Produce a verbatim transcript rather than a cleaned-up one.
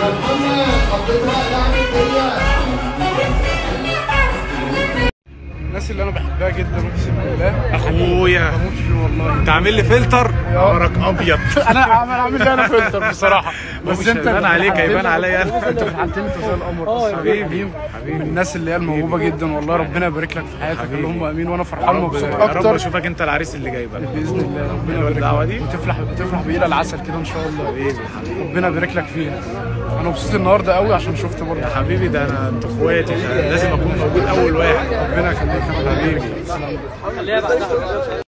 الناس اللي انا بحبها جدا اقسم بالله اخويا بموت فيه والله. انت عامل لي فلتر نهارك ابيض. انا عامل عامل لي انا فلتر بصراحه، بس انت هيبان عليك هيبان عليا انا. انت في الحالتين انت زي القمر. حبيبي حبيبي من الناس اللي هي الموهوبه جدا والله. ربنا يبارك لك في حياتك اللهم امين، وانا فرحان مبسوط يا رب اكتر. اشوفك انت العريس اللي جاي بقى باذن الله. ربنا يبارك الدعوه لك دي وتفرح وتفرح بايد العسل كده ان شاء الله. حبيبي حبيبي ربنا يبارك لك فيها. انا مبسوط النهارده قوي عشان شفت برضه. يا حبيبي ده انا انت اخواتي، لازم اكون موجود اول واحد. ربنا يخليك يا حبيبي. خليها بعدها.